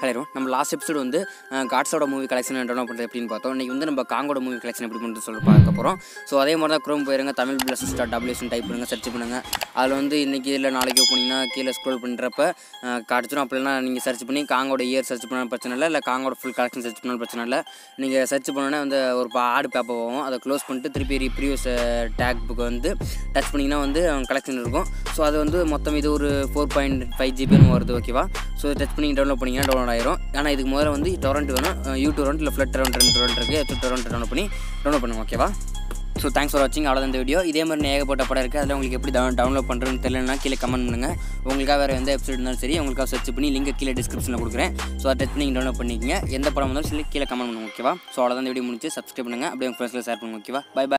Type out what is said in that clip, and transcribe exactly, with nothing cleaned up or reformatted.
Hello, நம்ம last episode வந்து காட்ஸோட movie collection download பண்ணுறது எப்படின்னு பார்த்தோம். இன்றைக்கி வந்து நம்ம காங்கோட மூவி கலெக்ஷன் எப்படி பண்ணுறது சொல்லி பார்க்க போகிறோம். ஸோ அதே மாதிரி தான் க்ரோம் போயிருங்க, தமிழ் ப்ளஸ் ஸ்டார் டபிள்யூஎஸ்ன்னு டைப் பண்ணுங்கள், சர்ச் பண்ணுங்கள். அதில் வந்து இன்றைக்கி இல்லை நாளைக்கு போனீங்கன்னா கீழே ஸ்க்ரோல் பண்ணுறப்ப காட்சிடும். அப்படின்னா நீங்கள் சர்ச் பண்ணி காங்கோட இயர் சர்ச் பண்ணாலும் பிரச்சனை இல்லை, இல்லை காங்கோட ஃபுல் கலெக்ஷன் சர்ச் பண்ணாலும் பிரச்சனை இல்லை. நீங்கள் சர்ச் பண்ணோன்னே வந்து ஒரு ஆடு பேப்பர் போகும், அதை க்ளோஸ் பண்ணிட்டு திருப்பி ப்ரீவியஸ் டேக் புக்கை வந்து டச் பண்ணிங்கன்னா வந்து கலெக்ஷன் இருக்கும். ஸோ அது வந்து மொத்தம் இது ஒரு ஃபோர் பாயிண்ட் ஃபைவ் ஜிபின்னு வருது, ஓகேவா? ஸோ டச் பண்ணி டவுன்லோட் பண்ணிங்கன்னா டவுன்லோட் ஆயிரும். ஆனால் இதுக்கு முதல்ல வந்து டொரண்ட் வேணும், யூ டொரண்ட் இல்லை ஃப்ளட் டொரண்ட் ரெண்டு டொரண்ட் இருக்குது, டொரண்ட் டவுன்லோட் பண்ணி டவுன்லோட் பண்ணுங்க, ஓகேவா? ஸோ தேங்க்ஸ் ஃபார் வாட்சிங். அவ்வளோ இந்த வீடியோ. இதே மாதிரி ஏகப்பட்ட படம் இருக்குது, அதில் உங்களுக்கு எப்படி டவுன் டவுன்லோட் பண்ணுறதுன்னு தெரியலன்னா கீழே கமெண்ட் பண்ணுங்கள். உங்களுக்காக வேறு எந்த எபிசோட் இருந்தாலும் சரி, உங்களுக்காக சர்ச் பண்ணி லிங்க் கீழே டிஸ்கிரிப்ஷனில் கொடுக்குறேன். ஸோ அதை டச் பண்ணி நீங்கள் டவுன்லோட் பண்ணிக்கங்க. எந்த படம் வந்தாலும் சொல்லி கீழே கமெண்ட் பண்ணுங்கள், ஓகேவா? ஸோ அவ்வளோ தான் இந்த வீடியோ முடிச்சு சப்ஸ்கிரைப் பண்ணுங்கள், அப்படியே உங்கள் ஃப்ரெண்ட்ஸில் ஷேர் பண்ணுங்கள், ஓகேவா? Bye by.